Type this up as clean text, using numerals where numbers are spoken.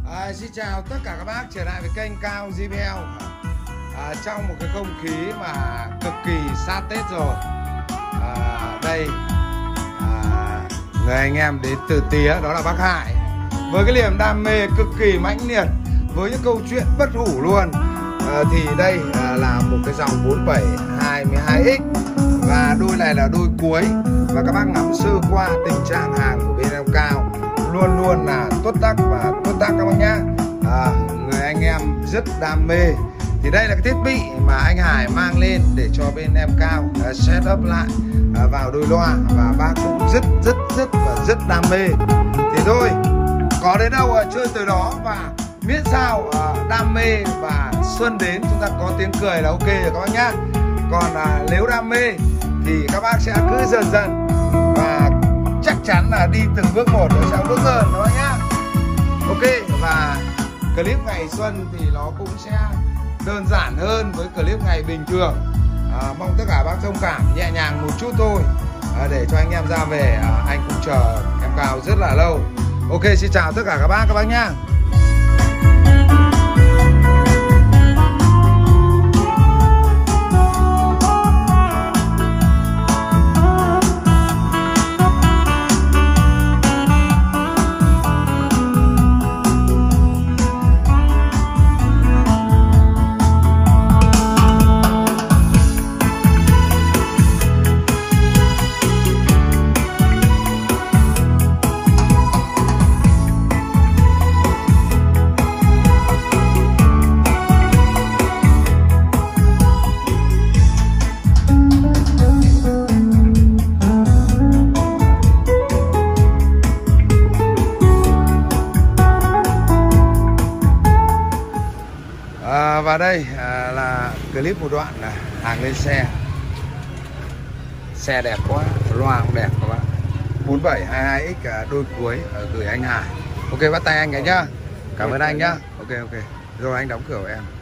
Xin chào tất cả các bác trở lại với kênh Cao JBL. Trong một cái không khí mà cực kỳ sát Tết rồi. Đây người anh em đến từ Tía, đó là bác Hải, với cái niềm đam mê cực kỳ mãnh liệt, với những câu chuyện bất hủ luôn. Thì đây là một cái dòng 4722X, và đôi này là đôi cuối. Và các bác ngắm sơ qua tình trạng hàng của bên em Cao luôn luôn là tốt tắc và tốt tắc các bác nhá. Người anh em rất đam mê. Thì đây là cái thiết bị mà anh Hải mang lên để cho bên em Cao set up lại vào đôi loa, và bác cũng rất đam mê. Thì thôi, có đến đâu chơi từ đó, và miễn sao đam mê và xuân đến chúng ta có tiếng cười là ok rồi các bác nhá. Còn nếu đam mê thì các bác sẽ cứ dần dần, và chắc chắn là đi từng bước một nó sẽ bước hơn các bác nhá. Ok, và clip ngày xuân thì nó cũng sẽ đơn giản hơn với clip ngày bình thường. Mong tất cả bác thông cảm, nhẹ nhàng một chút thôi, để cho anh em ra về. Anh cũng chờ em Cao rất là lâu. Ok, xin chào tất cả các bác nhá. Và đây là clip một đoạn là hàng lên xe. Xe đẹp quá, loa cũng đẹp các bạn. 4722X đôi cuối gửi anh Hải. Ok, bắt tay anh cái nhá. Cảm ơn anh nhá. Ok. Rồi anh đóng cửa của em.